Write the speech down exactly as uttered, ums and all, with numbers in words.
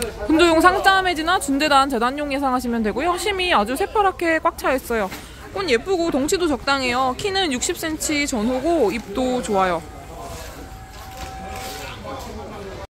분조용 상자 매지나 준대단 재단용 예상하시면 되고요. 심이 아주 새파랗게 꽉 차 있어요. 꽃 예쁘고 덩치도 적당해요. 키는 육십 센티미터 전후고 잎도 좋아요.